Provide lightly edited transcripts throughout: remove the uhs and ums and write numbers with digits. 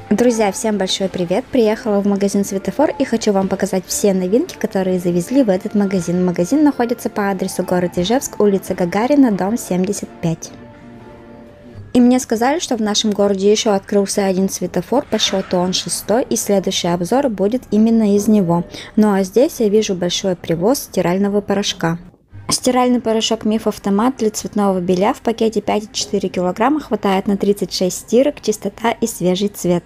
Друзья, всем большой привет! Приехала в магазин Светофор и хочу вам показать все новинки, которые завезли в этот магазин. Магазин находится по адресу город Ижевск, улица Гагарина, дом 75. И мне сказали, что в нашем городе еще открылся один светофор, по счету он 6-й, и следующий обзор будет именно из него. Ну а здесь я вижу большой привоз стирального порошка. Стиральный порошок Миф Автомат для цветного белья в пакете 5,4 кг хватает на 36 стирок, чистота и свежий цвет.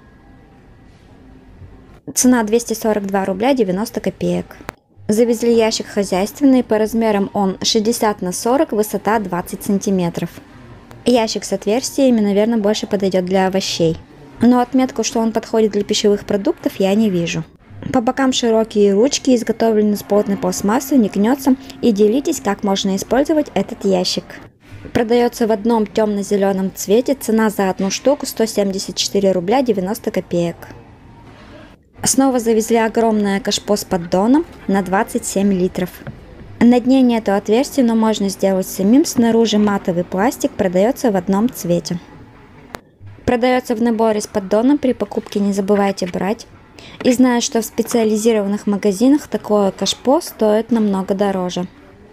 Цена 242 рубля 90 копеек. Завезли ящик хозяйственный, по размерам он 60 на 40, высота 20 сантиметров. Ящик с отверстиями, наверное, больше подойдет для овощей. Но отметку, что он подходит для пищевых продуктов, я не вижу. По бокам широкие ручки, изготовлены из плотной пластмассы, не гнется, и делитесь, как можно использовать этот ящик. Продается в одном темно-зеленом цвете, цена за одну штуку 174 рубля 90 копеек. Снова завезли огромное кашпо с поддоном на 27 литров. На дне нету отверстий, но можно сделать самим, снаружи матовый пластик, продается в одном цвете. Продается в наборе с поддоном, при покупке не забывайте брать. И знаю, что в специализированных магазинах такое кашпо стоит намного дороже.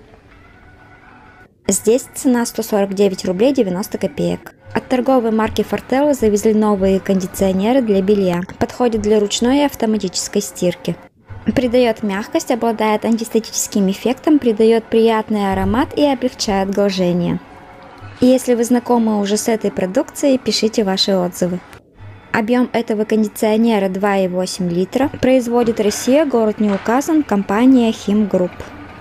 Здесь цена 149 рублей 90 копеек. От торговой марки Фортелла завезли новые кондиционеры для белья. Подходит для ручной и автоматической стирки. Придает мягкость, обладает антистатическим эффектом, придает приятный аромат и облегчает глажение. Если вы знакомы уже с этой продукцией, пишите ваши отзывы. Объем этого кондиционера 2,8 литра. Производит Россия, город не указан, компания Химгрупп.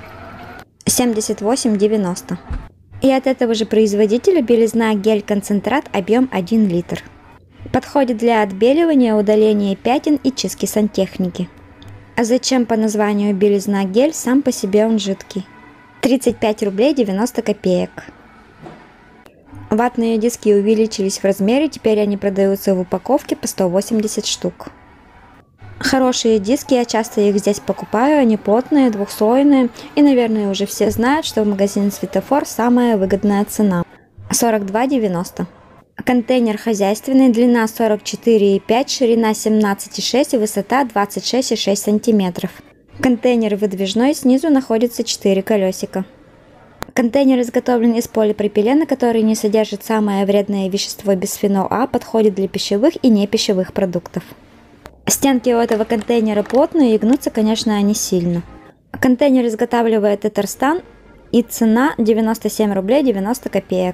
78,90. И от этого же производителя белизна гель-концентрат, объем 1 литр. Подходит для отбеливания, удаления пятен и чистки сантехники. А зачем по названию белизна гель, сам по себе он жидкий. 35 рублей 90 копеек. Ватные диски увеличились в размере, теперь они продаются в упаковке по 180 штук. Хорошие диски, я часто их здесь покупаю, они плотные, двухслойные, и, наверное, уже все знают, что в магазине Светофор самая выгодная цена – 42,90. Контейнер хозяйственный, длина 44,5, ширина 17,6 и высота 26,6 см. Контейнер выдвижной, снизу находится 4 колесика. Контейнер изготовлен из полипропилена, который не содержит самое вредное вещество бисфенол А, подходит для пищевых и непищевых продуктов. Стенки у этого контейнера плотные и гнутся, конечно, они сильно. Контейнер изготавливает Татарстан, и цена 97 рублей 90 копеек.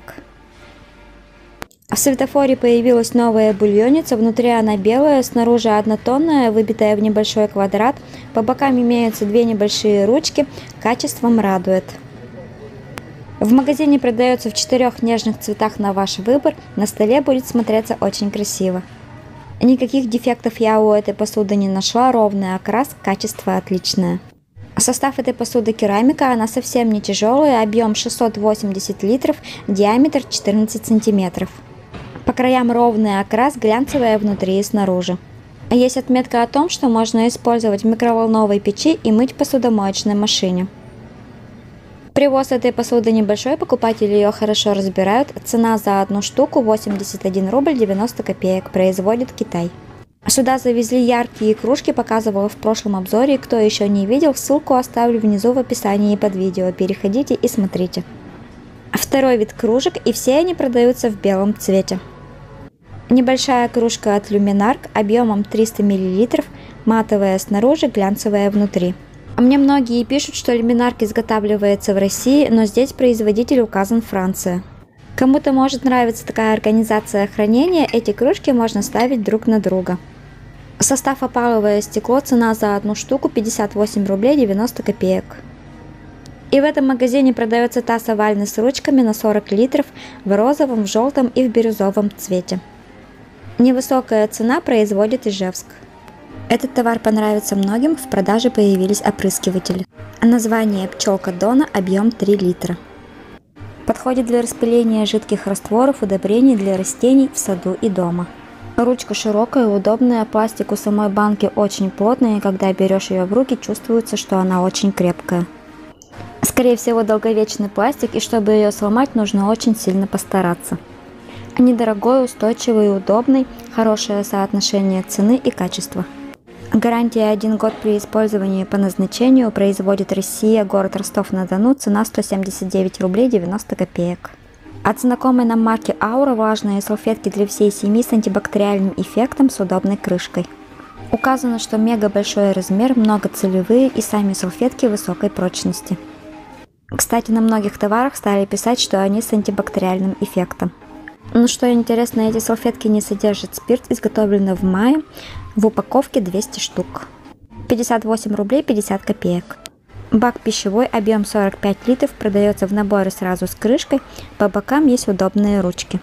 В Светофоре появилась новая бульонница, внутри она белая, снаружи однотонная, выбитая в небольшой квадрат, по бокам имеются две небольшие ручки, качеством радует. В магазине продается в 4 нежных цветах на ваш выбор, на столе будет смотреться очень красиво. Никаких дефектов я у этой посуды не нашла, ровный окрас, качество отличное. Состав этой посуды керамика, она совсем не тяжелая, объем 680 литров, диаметр 14 сантиметров. По краям ровный окрас, глянцевая внутри и снаружи. Есть отметка о том, что можно использовать в микроволновой печи и мыть в посудомоечной машине. Привоз этой посуды небольшой, покупатели ее хорошо разбирают. Цена за одну штуку 81 рубль 90 копеек, производит Китай. Сюда завезли яркие кружки, показывала в прошлом обзоре. Кто еще не видел, ссылку оставлю внизу в описании под видео. Переходите и смотрите. Второй вид кружек, и все они продаются в белом цвете. Небольшая кружка от Люминарк объемом 300 мл, матовая снаружи, глянцевая внутри. Мне многие пишут, что Люминарк изготавливается в России, но здесь производитель указан Франция. Кому-то может нравиться такая организация хранения, эти кружки можно ставить друг на друга. Состав опаловое стекло, цена за одну штуку 58 рублей 90 копеек. И в этом магазине продается таз овальный с ручками на 40 литров в розовом, в желтом и в бирюзовом цвете. Невысокая цена, производит Ижевск. Этот товар понравится многим, в продаже появились опрыскиватели. Название пчелка Дона, объем 3 литра. Подходит для распыления жидких растворов, удобрений для растений в саду и дома. Ручка широкая, удобная, пластик у самой банки очень плотный, и когда берешь ее в руки, чувствуется, что она очень крепкая. Скорее всего, долговечный пластик, и чтобы ее сломать, нужно очень сильно постараться. Недорогой, устойчивый и удобный, хорошее соотношение цены и качества. Гарантия 1 год при использовании по назначению. Производит Россия, город Ростов-на-Дону, цена 179 рублей 90 копеек. От знакомой нам марки Aura влажные салфетки для всей семьи с антибактериальным эффектом с удобной крышкой. Указано, что мега большой размер, многоцелевые и сами салфетки высокой прочности. Кстати, на многих товарах стали писать, что они с антибактериальным эффектом. Но что интересно, эти салфетки не содержат спирт, изготовлены в мае, в упаковке 200 штук. 58 рублей 50 копеек. Бак пищевой, объем 45 литров, продается в наборе сразу с крышкой, по бокам есть удобные ручки.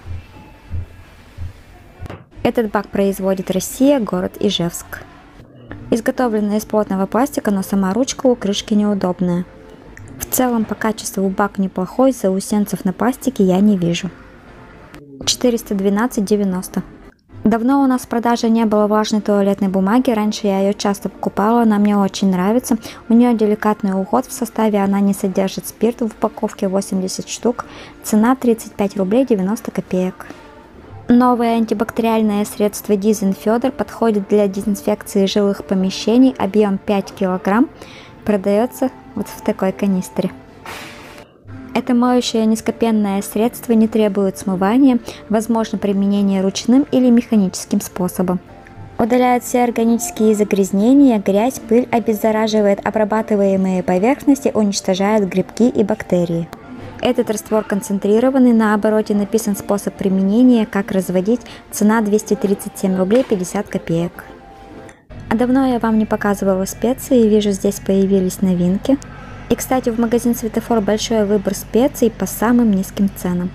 Этот бак производит Россия, город Ижевск. Изготовлена из плотного пластика, но сама ручка у крышки неудобная. В целом по качеству бак неплохой, заусенцев на пластике я не вижу. 412,90. Давно у нас в продаже не было влажной туалетной бумаги, раньше я ее часто покупала, она мне очень нравится. У нее деликатный уход в составе, она не содержит спирт, в упаковке 80 штук, цена 35 рублей 90 копеек. Новое антибактериальное средство Дизинфедор подходит для дезинфекции жилых помещений, объем 5 кг, продается вот в такой канистре. Это моющее низкопенное средство не требует смывания, возможно применение ручным или механическим способом. Удаляет все органические загрязнения, грязь, пыль, обеззараживает обрабатываемые поверхности, уничтожает грибки и бактерии. Этот раствор концентрированный, на обороте написан способ применения, как разводить, цена 237 рублей 50 копеек. А давно я вам не показывала специи, вижу, здесь появились новинки. И, кстати, в магазин Светофор большой выбор специй по самым низким ценам.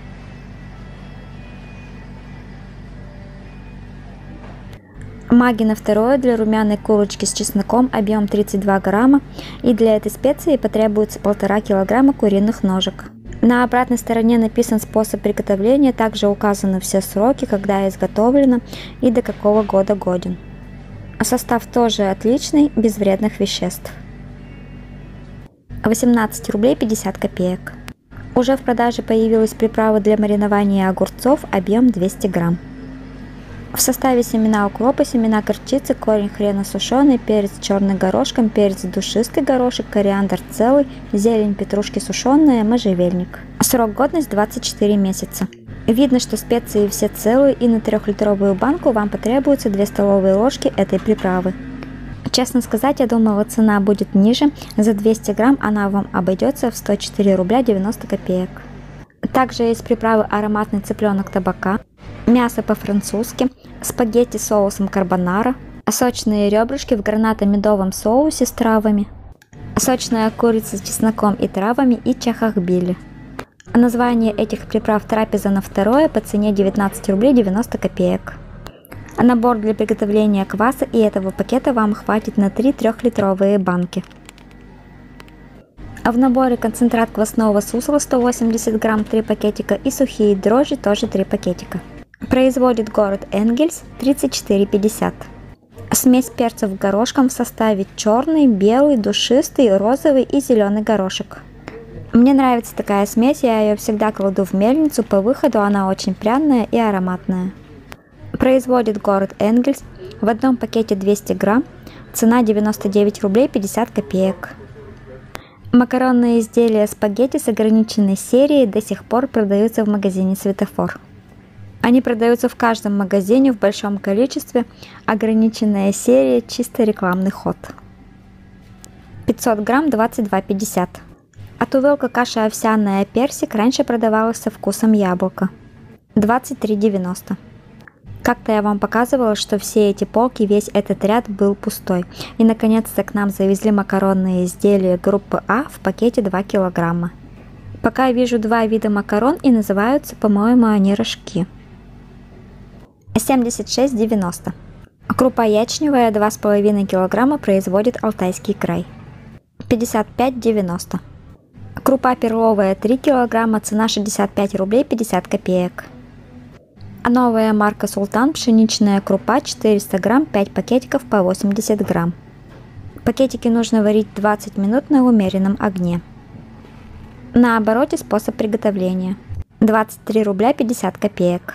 Маги на второе для румяной курочки с чесноком, объем 32 грамма, и для этой специи потребуется 1,5 килограмма куриных ножек. На обратной стороне написан способ приготовления, также указаны все сроки, когда изготовлено и до какого года годен. Состав тоже отличный, без вредных веществ. 18 рублей 50 копеек. Уже в продаже появилась приправа для маринования огурцов, объем 200 грамм. В составе семена укропа, семена горчицы, корень хрена сушеный, перец черный горошком, перец душистый горошек, кориандр целый, зелень петрушки сушеная, можжевельник. Срок годности 24 месяца. Видно, что специи все целые, и на 3-литровую банку вам потребуется 2 столовые ложки этой приправы. Честно сказать, я думала, цена будет ниже. За 200 грамм она вам обойдется в 104 рубля 90 копеек. Также есть приправы ароматный цыпленок табака, мясо по-французски, спагетти с соусом карбонара, сочные ребрышки в гранато-медовом соусе с травами, сочная курица с чесноком и травами и чахахбили. Название этих приправ трапеза на второе по цене 19 рублей 90 копеек. Набор для приготовления кваса, и этого пакета вам хватит на 3 3-литровые банки. А в наборе концентрат квасного сусла 180 грамм 3 пакетика и сухие дрожжи тоже 3 пакетика. Производит город Энгельс, 34,50. Смесь перцев горошком в составе черный, белый, душистый, розовый и зеленый горошек. Мне нравится такая смесь, я ее всегда кладу в мельницу, по выходу она очень пряная и ароматная. Производит город Энгельс, в одном пакете 200 грамм, цена 99 рублей 50 копеек. Макаронные изделия спагетти с ограниченной серией до сих пор продаются в магазине Светофор. Они продаются в каждом магазине в большом количестве, ограниченная серия, чисто рекламный ход. 500 грамм 22,50. Атувелка каша овсяная персик раньше продавалась со вкусом яблока. 23,90. Как-то я вам показывала, что все эти полки, весь этот ряд был пустой. И наконец-то к нам завезли макаронные изделия группы А в пакете 2 килограмма. Пока я вижу 2 вида макарон, и называются, по-моему, они рожки. 76,90. Крупа ячневая 2,5 килограмма производит Алтайский край. 55,90. Крупа перловая 3 килограмма, цена 65 рублей 50 копеек. Новая марка Султан, пшеничная крупа 400 грамм, 5 пакетиков по 80 грамм. Пакетики нужно варить 20 минут на умеренном огне. На обороте способ приготовления. 23 рубля 50 копеек.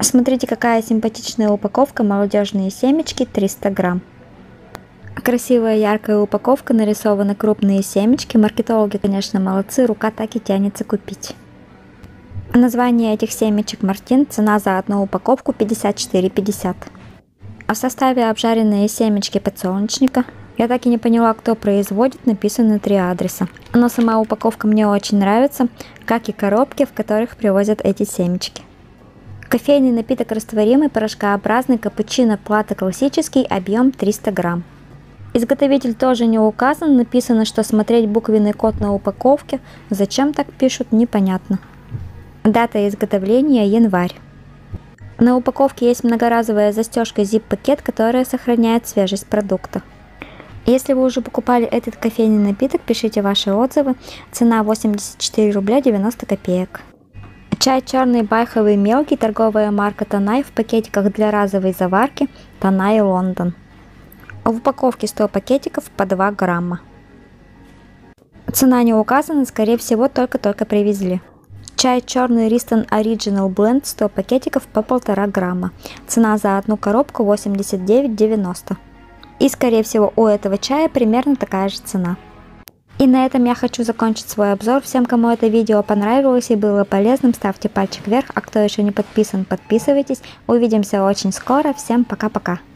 Смотрите, какая симпатичная упаковка, молодежные семечки, 300 грамм. Красивая яркая упаковка, нарисованы крупные семечки. Маркетологи, конечно, молодцы, рука так и тянется купить. Название этих семечек Мартин, цена за одну упаковку 54,50. А в составе обжаренные семечки подсолнечника. Я так и не поняла, кто производит, написано 3 адреса. Но сама упаковка мне очень нравится, как и коробки, в которых привозят эти семечки. Кофейный напиток растворимый, порошкообразный, капучино платте классический, объем 300 грамм. Изготовитель тоже не указан, написано, что смотреть буквенный код на упаковке. Зачем так пишут, непонятно. Дата изготовления январь. На упаковке есть многоразовая застежка zip-пакет, которая сохраняет свежесть продукта. Если вы уже покупали этот кофейный напиток, пишите ваши отзывы. Цена 84 рубля 90 копеек. Чай черный байховый мелкий, торговая марка Танай, в пакетиках для разовой заварки Танай Лондон. В упаковке 100 пакетиков по 2 грамма. Цена не указана, скорее всего только-только привезли. Чай черный Ристон Original Blend 100 пакетиков по 1,5 грамма. Цена за одну коробку 89,90. И скорее всего у этого чая примерно такая же цена. И на этом я хочу закончить свой обзор. Всем, кому это видео понравилось и было полезным, ставьте пальчик вверх, а кто еще не подписан, подписывайтесь. Увидимся очень скоро. Всем пока-пока.